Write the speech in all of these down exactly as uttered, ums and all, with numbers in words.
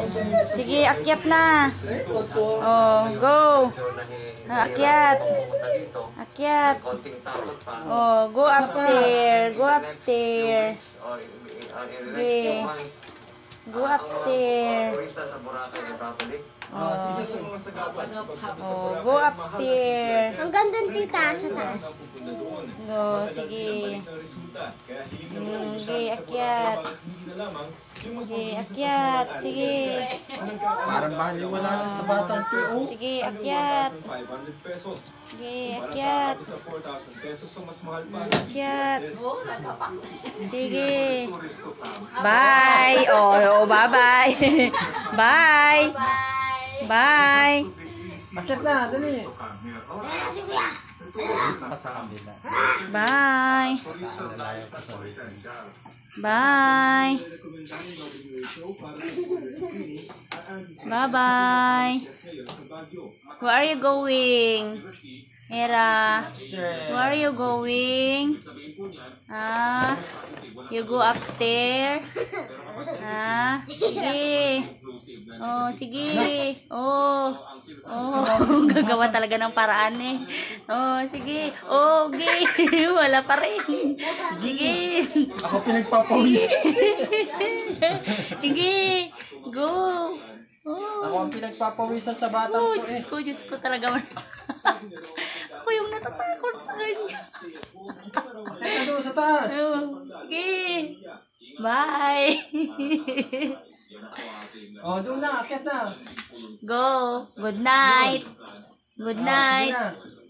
Sige, akyat na. Oh, go. Ah, akyat. Akyat. Oh, go upstairs. Go upstairs. Okay. Go upstairs. Oh. Oh, go upstairs. Ang ganda tita sa taas. Oh, sige. Mm, sige, akyat. Sige, akyat. Sige. Parang bahal yung wala sa batang P O. Sige, akyat. Sige, akyat. Akyat. Sige. Bye. Oh, oh bye-bye. Bye. Bye. Akit na, dali. Bye. Bye. Bye-bye. Where are you going? Era, where are you going? Ah, you go upstairs. Ah, sige. Oh, sige. Oh. Oh, gagawa talaga ng paraan eh. Oh, sige. Oh, okay. Wala pa rin. Sige. Ako pinagpapawis. Sige. Go. Oh. Ako ang pinagpapawisan sa batang Oh, ko Diyos eh. ko, Diyos ko talaga. Ako yung natatakot sa kanya. Akit na doon sa taas. Oh, sige. Bye. Oh, doon na, akit na. Go. Good night. Good night. Ah,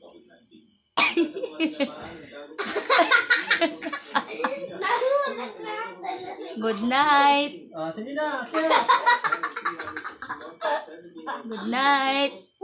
Good night. ah, sige na, akit. Good night.